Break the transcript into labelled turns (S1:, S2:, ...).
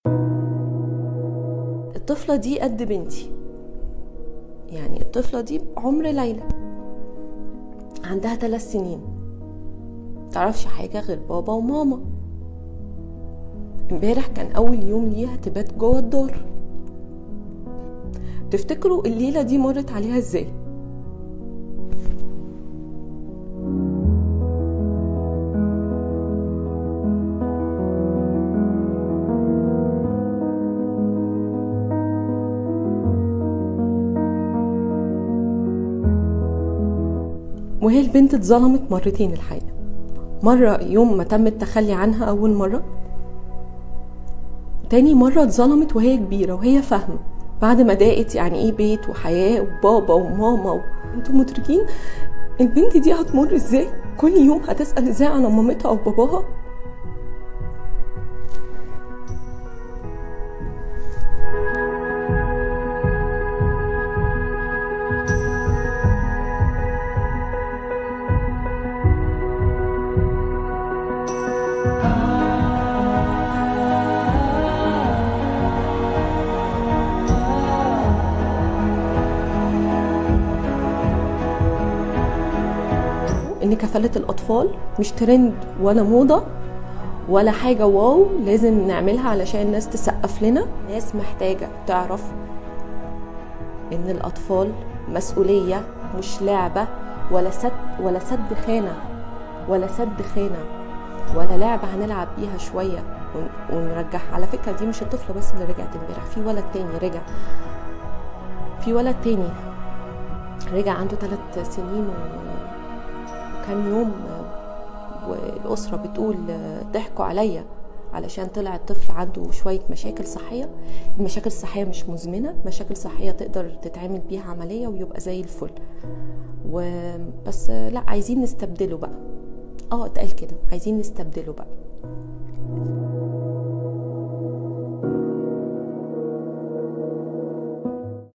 S1: الطفلة دي قد بنتي، يعني الطفلة دي عمر ليلى، عندها 3 سنين، متعرفش حاجة غير بابا وماما. امبارح كان أول يوم ليها تبات جوه الدار. تفتكروا الليلة دي مرت عليها ازاي؟ وهي البنت اتظلمت مرتين الحقيقة. مرة يوم ما تم التخلي عنها أول مرة، تاني مرة اتظلمت وهي كبيرة وهي فاهمة بعد ما ضاقت يعني ايه بيت وحياة وبابا وماما انتوا مدركين البنت دي هتمر ازاي؟ كل يوم هتسأل ازاي عن مامتها او باباها. ان كفالة الاطفال مش ترند ولا موضة ولا حاجة واو لازم نعملها علشان الناس تسقف لنا. ناس محتاجة تعرف ان الاطفال مسؤولية مش لعبة ولا سد خانة ولا لعبة هنلعب بيها شوية ونرجعها. على فكرة دي مش الطفلة بس اللي رجعت امبارح، في ولد تاني رجع عنده 3 سنين وكان يوم، والأسرة بتقول ضحكوا عليا علشان طلع الطفل عنده شوية مشاكل صحية. المشاكل الصحية مش مزمنة، مشاكل صحية تقدر تتعمل بيها عملية ويبقى زي الفل. بس لا، عايزين نستبدله بقى. اتقال كده، عايزين نستبدله بقى.